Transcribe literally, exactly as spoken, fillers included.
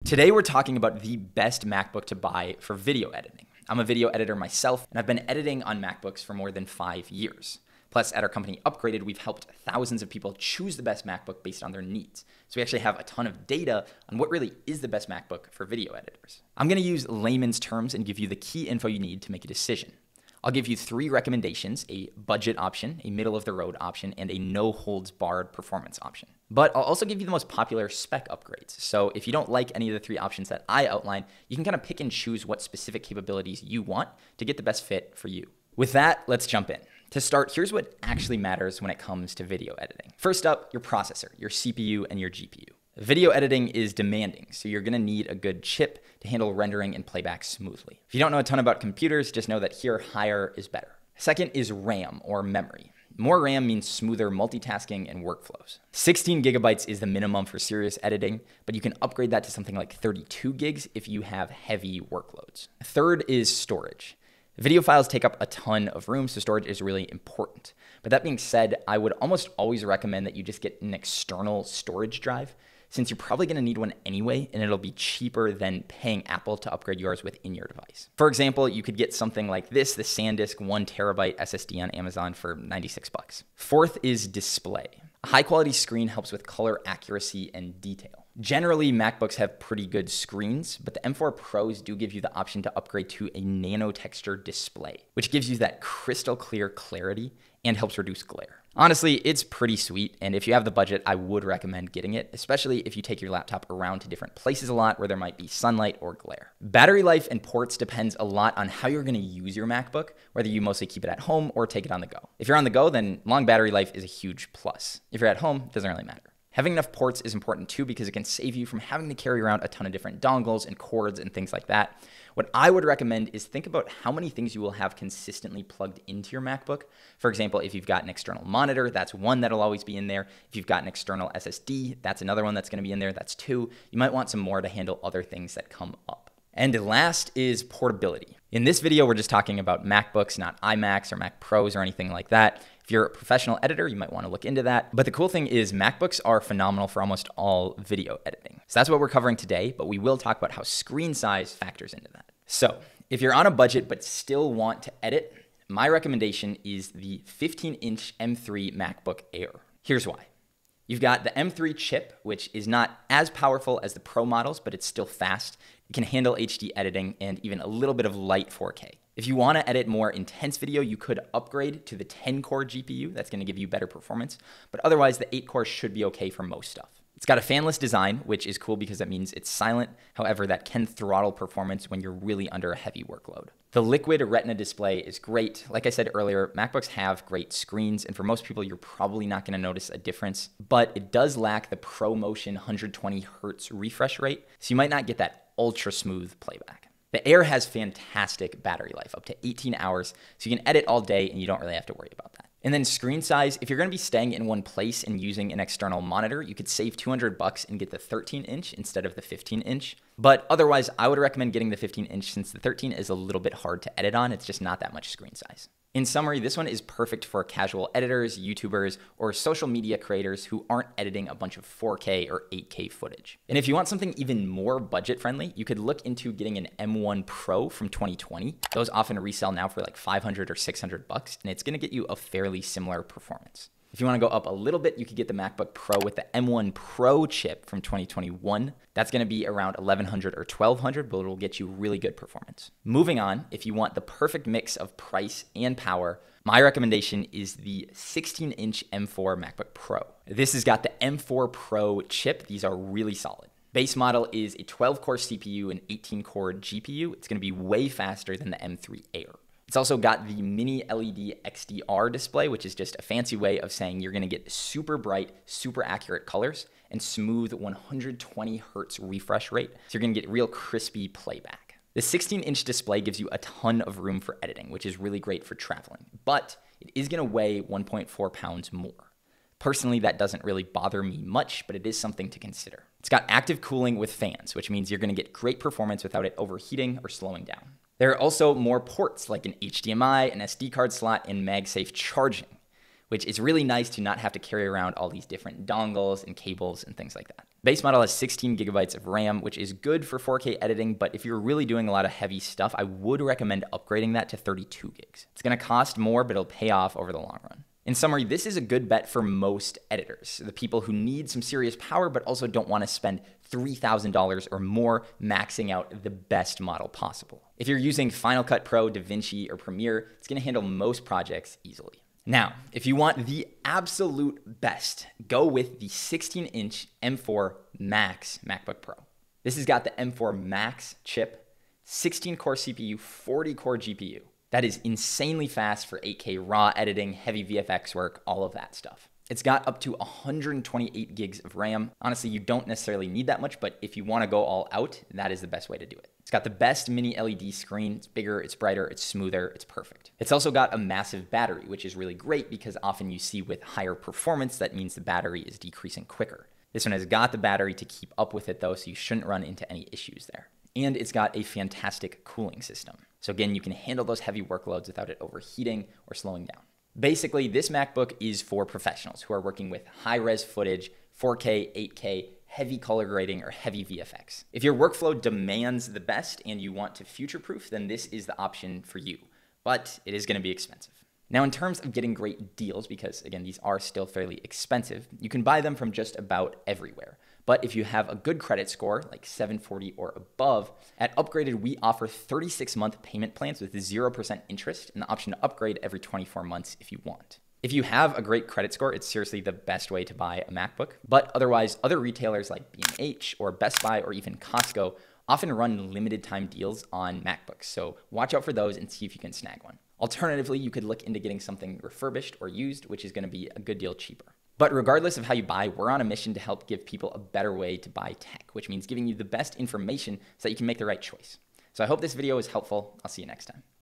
Today we're talking about the best MacBook to buy for video editing. I'm a video editor myself, and I've been editing on MacBooks for more than five years. Plus, at our company Upgraded, we've helped thousands of people choose the best MacBook based on their needs. So we actually have a ton of data on what really is the best MacBook for video editors. I'm going to use layman's terms and give you the key info you need to make a decision. I'll give you three recommendations: a budget option, a middle-of-the-road option, and a no-holds-barred performance option. But I'll also give you the most popular spec upgrades. So if you don't like any of the three options that I outline, you can kind of pick and choose what specific capabilities you want to get the best fit for you. With that, let's jump in. To start, here's what actually matters when it comes to video editing. First up, your processor, your C P U, and your G P U. Video editing is demanding, so you're going to need a good chip to handle rendering and playback smoothly. If you don't know a ton about computers, just know that here higher is better. Second is RAM, or memory. More RAM means smoother multitasking and workflows. sixteen gigabytes is the minimum for serious editing, but you can upgrade that to something like thirty-two gigs if you have heavy workloads. Third is storage. Video files take up a ton of room, so storage is really important. But that being said, I would almost always recommend that you just get an external storage drive, since you're probably going to need one anyway, and it'll be cheaper than paying Apple to upgrade yours within your device. For example, you could get something like this, the SanDisk one terabyte S S D on Amazon for ninety-six bucks. Fourth is display. A high-quality screen helps with color accuracy and detail. Generally, MacBooks have pretty good screens, but the M four Pros do give you the option to upgrade to a nano texture display, which gives you that crystal clear clarity and helps reduce glare. Honestly, it's pretty sweet, and if you have the budget, I would recommend getting it, especially if you take your laptop around to different places a lot where there might be sunlight or glare. Battery life and ports depends a lot on how you're going to use your MacBook, whether you mostly keep it at home or take it on the go. If you're on the go, then long battery life is a huge plus. If you're at home, it doesn't really matter. Having enough ports is important too because it can save you from having to carry around a ton of different dongles and cords and things like that. What I would recommend is think about how many things you will have consistently plugged into your MacBook. For example, if you've got an external monitor, that's one that'll always be in there. If you've got an external S S D, that's another one that's going to be in there. That's two. You might want some more to handle other things that come up. And last is portability. In this video, we're just talking about MacBooks, not iMacs or Mac Pros or anything like that. If you're a professional editor, you might want to look into that. But the cool thing is MacBooks are phenomenal for almost all video editing. So that's what we're covering today, but we will talk about how screen size factors into that. So if you're on a budget but still want to edit, my recommendation is the fifteen inch M three MacBook Air. Here's why. You've got the M three chip, which is not as powerful as the Pro models, but it's still fast. It can handle H D editing and even a little bit of light four K. If you want to edit more intense video, you could upgrade to the ten core G P U. That's going to give you better performance. But otherwise, the eight core should be okay for most stuff. It's got a fanless design, which is cool because that means it's silent. However, that can throttle performance when you're really under a heavy workload. The liquid Retina display is great. Like I said earlier, MacBooks have great screens, and for most people, you're probably not going to notice a difference. But it does lack the ProMotion one hundred twenty hertz refresh rate, so you might not get that ultra smooth playback. The Air has fantastic battery life, up to eighteen hours, so you can edit all day and you don't really have to worry about that. And then screen size, if you're going to be staying in one place and using an external monitor, you could save two hundred bucks and get the thirteen inch instead of the fifteen inch. But otherwise, I would recommend getting the fifteen inch since the thirteen is a little bit hard to edit on. It's just not that much screen size. In summary, this one is perfect for casual editors, YouTubers, or social media creators who aren't editing a bunch of four K or eight K footage. And if you want something even more budget-friendly, you could look into getting an M one Pro from twenty twenty. Those often resell now for like five hundred or six hundred bucks, and it's going to get you a fairly similar performance. If you want to go up a little bit, you could get the MacBook Pro with the M one Pro chip from twenty twenty-one. That's going to be around eleven hundred or twelve hundred, but it will get you really good performance. Moving on, if you want the perfect mix of price and power, my recommendation is the sixteen inch M four MacBook Pro. This has got the M four Pro chip. These are really solid. Base model is a twelve core C P U and eighteen core G P U. It's going to be way faster than the M three Air. It's also got the mini L E D X D R display, which is just a fancy way of saying you're going to get super bright, super accurate colors and smooth one hundred twenty hertz refresh rate. So you're going to get real crispy playback. The sixteen inch display gives you a ton of room for editing, which is really great for traveling, but it is going to weigh one point four pounds more. Personally, that doesn't really bother me much, but it is something to consider. It's got active cooling with fans, which means you're going to get great performance without it overheating or slowing down. There are also more ports like an H D M I, an S D card slot, and MagSafe charging, which is really nice to not have to carry around all these different dongles and cables and things like that. Base model has sixteen gigabytes of RAM, which is good for four K editing, but if you're really doing a lot of heavy stuff, I would recommend upgrading that to thirty-two gigs. It's gonna cost more, but it'll pay off over the long run. In summary, this is a good bet for most editors, the people who need some serious power but also don't want to spend three thousand dollars or more maxing out the best model possible. If you're using Final Cut Pro, Davinci, or Premiere, it's going to handle most projects easily. Now, if you want the absolute best, go with the sixteen inch M four Max MacBook Pro. This has got the M four Max chip, sixteen core C P U, forty core G P U. That is insanely fast for eight K raw editing, heavy V F X work, all of that stuff. It's got up to one hundred twenty-eight gigs of RAM. Honestly, you don't necessarily need that much, but if you want to go all out, that is the best way to do it. It's got the best mini L E D screen. It's bigger, it's brighter, it's smoother, it's perfect. It's also got a massive battery, which is really great because often you see with higher performance, that means the battery is decreasing quicker. This one has got the battery to keep up with it though, so you shouldn't run into any issues there. And it's got a fantastic cooling system. So again, you can handle those heavy workloads without it overheating or slowing down. Basically, this MacBook is for professionals who are working with high-res footage, four K, eight K, heavy color grading, or heavy V F X. If your workflow demands the best and you want to future-proof, then this is the option for you. But it is going to be expensive. Now, in terms of getting great deals, because again, these are still fairly expensive, you can buy them from just about everywhere. But if you have a good credit score, like seven forty or above, at Upgraded, we offer thirty-six month payment plans with zero percent interest and the option to upgrade every twenty-four months if you want. If you have a great credit score, it's seriously the best way to buy a MacBook. But otherwise, other retailers like B and H or Best Buy or even Costco often run limited time deals on MacBooks. So watch out for those and see if you can snag one. Alternatively, you could look into getting something refurbished or used, which is going to be a good deal cheaper. But regardless of how you buy, we're on a mission to help give people a better way to buy tech, which means giving you the best information so that you can make the right choice. So I hope this video was helpful. I'll see you next time.